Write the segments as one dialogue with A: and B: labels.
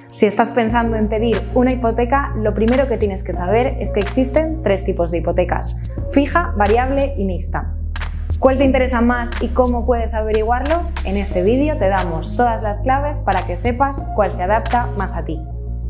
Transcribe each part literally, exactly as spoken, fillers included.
A: Si estás pensando en pedir una hipoteca, lo primero que tienes que saber es que existen tres tipos de hipotecas: fija, variable y mixta. ¿Cuál te interesa más y cómo puedes averiguarlo? En este vídeo te damos todas las claves para que sepas cuál se adapta más a ti.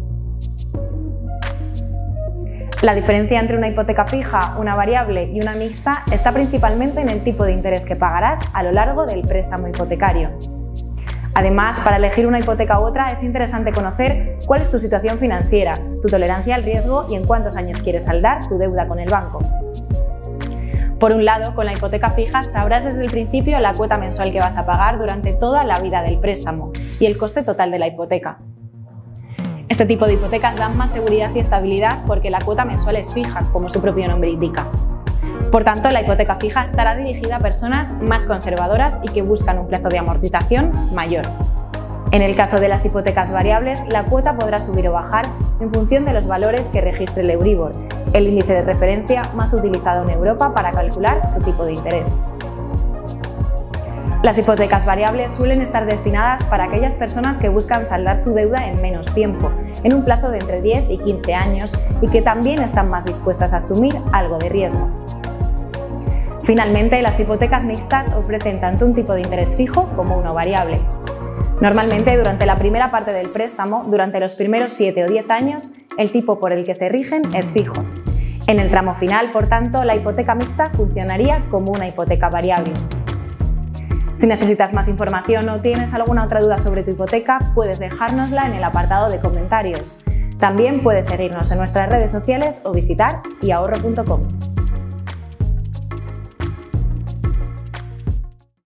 A: La diferencia entre una hipoteca fija, una variable y una mixta está principalmente en el tipo de interés que pagarás a lo largo del préstamo hipotecario. Además, para elegir una hipoteca u otra es interesante conocer cuál es tu situación financiera, tu tolerancia al riesgo y en cuántos años quieres saldar tu deuda con el banco. Por un lado, con la hipoteca fija sabrás desde el principio la cuota mensual que vas a pagar durante toda la vida del préstamo y el coste total de la hipoteca. Este tipo de hipotecas dan más seguridad y estabilidad porque la cuota mensual es fija, como su propio nombre indica. Por tanto, la hipoteca fija estará dirigida a personas más conservadoras y que buscan un plazo de amortización mayor. En el caso de las hipotecas variables, la cuota podrá subir o bajar en función de los valores que registre el Euribor, el índice de referencia más utilizado en Europa para calcular su tipo de interés. Las hipotecas variables suelen estar destinadas para aquellas personas que buscan saldar su deuda en menos tiempo, en un plazo de entre diez y quince años, y que también están más dispuestas a asumir algo de riesgo. Finalmente, las hipotecas mixtas ofrecen tanto un tipo de interés fijo como uno variable. Normalmente, durante la primera parte del préstamo, durante los primeros siete o diez años, el tipo por el que se rigen es fijo. En el tramo final, por tanto, la hipoteca mixta funcionaría como una hipoteca variable. Si necesitas más información o tienes alguna otra duda sobre tu hipoteca, puedes dejárnosla en el apartado de comentarios. También puedes seguirnos en nuestras redes sociales o visitar iahorro punto com.